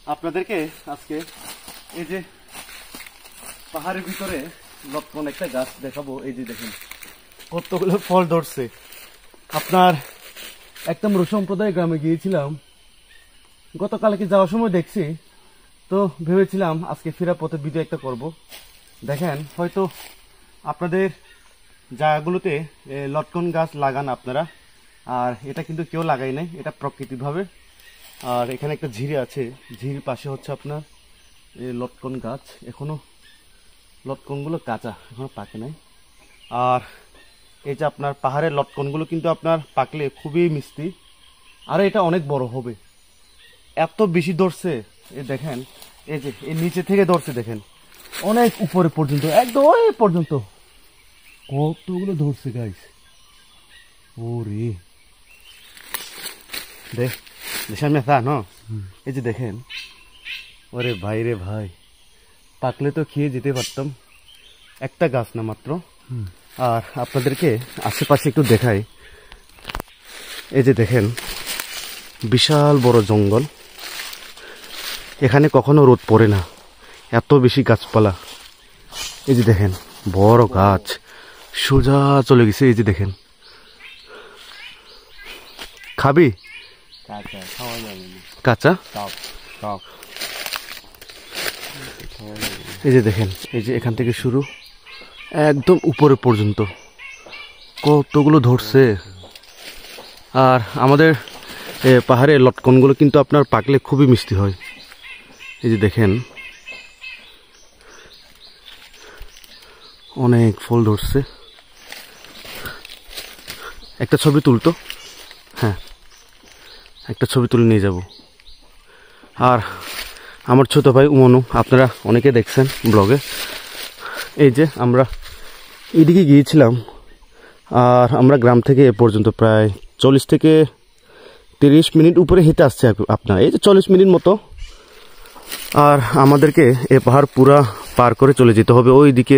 আপনাদেরকে আজকে এই যে পাহাড়ের ভিতরে লটকন একটা গাছ দেখাবো। এই যে দেখেন কতগুলো ফল ধরছে। আপনার একদম সম্প্রদায় গ্রামে গিয়েছিলাম গতকালকে, যাওয়ার সময় দেখছি, তো ভেবেছিলাম আজকে ফেরার পথে ভিডিও একটা করব। দেখেন হয়তো আপনাদের জায়গাগুলোতে লটকন গাছ লাগান আপনারা, আর এটা কিন্তু কেউ লাগাই নাই, এটা প্রাকৃতিকভাবে। আর এখানে একটা ঝিরি আছে, ঝিরির পাশে হচ্ছে আপনার লটকন গাছ। এখনো লটকনগুলো কাঁচা, এখনো পাকে নাই। আর এই যে আপনার পাহাড়ের লটকনগুলো কিন্তু আপনার পাকলে খুবই মিষ্টি, আর এটা অনেক বড় হবে। এত বেশি ধরছে, এই দেখেন এই যে এই নিচে থেকে ধরছে, দেখেন অনেক উপরে পর্যন্ত, একদম ওই পর্যন্ত কতগুলো ধরছে গাইস। ওরে দেখ সামনে থা ন, এই যে দেখেন। ওরে ভাই রে ভাই, পাকলে তো খেয়ে যেতে পারতাম। একটা গাছ না মাত্র। আর আপনাদেরকে আশেপাশে একটু দেখাই। এই যে দেখেন বিশাল বড় জঙ্গল, এখানে কখনো রোদ পড়ে না, এত বেশি গাছপালা। এই যে দেখেন বড় গাছ সোজা চলে গেছে। এই যে দেখেন, খাবি কাঁচা? এই যে দেখেন, এই যে এখান থেকে শুরু একদম উপরে পর্যন্ত কতগুলো ধরছে। আর আমাদের পাহাড়ের লটকনগুলো কিন্তু আপনার পাকলে খুবই মিষ্টি হয়। এই যে দেখেন অনেক ফল ধরছে। একটা ছবি তুলতো, হ্যাঁ একটা ছবি তুলে নিয়ে যাব। আর আমার ছোট ভাই উমনু, আপনারা অনেকে দেখছেন ব্লগে। এই যে আমরা এদিকে গিয়েছিলাম, আর আমরা গ্রাম থেকে এ পর্যন্ত প্রায় 40 থেকে 30 মিনিট উপরে হেঁটে আসছে আপনার, এই যে 40 মিনিট মতো। আর আমাদেরকে এ পাহাড় পুরা পার করে চলে যেতে হবে ওই দিকে।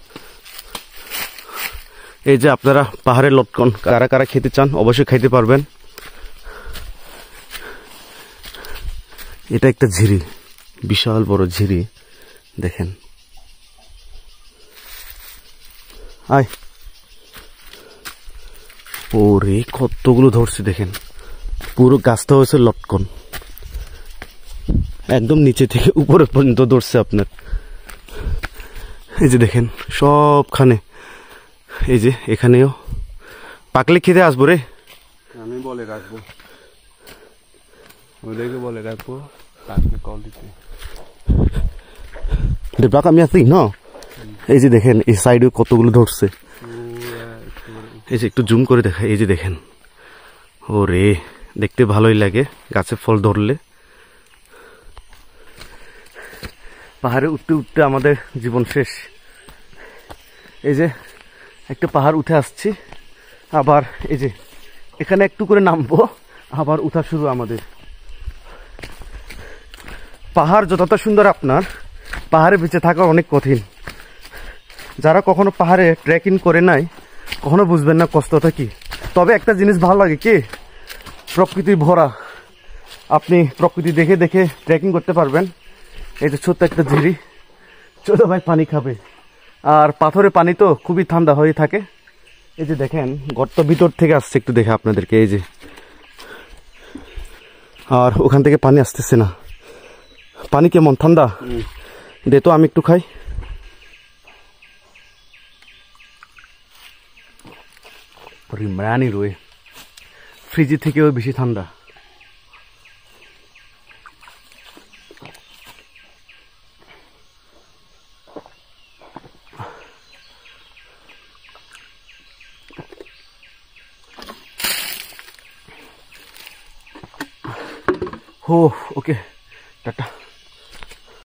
এই যে আপনারা পাহাড়ের লটকন কারা কারা খেতে চান অবশ্যই খাইতে পারবেন। এটা একটা ঝিরি, বিশাল বড় ঝিরি, দেখেন। আয় ওরে কতগুলো ধরছে, দেখেন পুরো গাছটা হয়েছে লটকন, একদম নিচে থেকে উপরে পর্যন্ত ধরছে আপনার। এই যে দেখেন সবখানে, এই যে এখানেও। পাকলে খেতে আসবো রে, আমি বলে রাখবো, ওদেরকে বলে রাখবো তাকে কল দিতে। আমি আছি না। এই যে দেখেন এই সাইডে কতগুলো ধরছে। এই যে একটু জুম করে দেখা, এই যে দেখেন। ওরে দেখতে ভালোই লাগে গাছে ফল ধরলে। পাহাড়ে উঠতে উঠতে আমাদের জীবন শেষ। এই যে একটা পাহাড় উঠে আসছি, আবার এই যে এখানে একটু করে নামবো, আবার উঠা শুরু আমাদের। পাহাড় যতটা সুন্দর, আপনার পাহাড়ে বেঁচে থাকা অনেক কঠিন। যারা কখনো পাহাড়ে ট্রেকিং করে নাই কখনো বুঝবেন না কষ্টটা কি। তবে একটা জিনিস ভালো লাগে কি, প্রকৃতি ভরা, আপনি প্রকৃতি দেখে দেখে ট্রেকিং করতে পারবেন। এই যে ছোট্ট একটা ঝিরি, ছোট ভাই পানি খাবে। আর পাথরের পানি তো খুবই ঠান্ডা হয়ে থাকে। এই যে দেখেন গর্ত ভিতর থেকে আসছে, একটু দেখে আপনাদেরকে। এই যে আর ওখান থেকে পানি আসতেছে না। পানি কেমন ঠান্ডা? দে তো আমি একটু খাই। রিমরানি রয়ে ফ্রিজের থেকেও বেশি ঠান্ডা। हो ओके टाटा।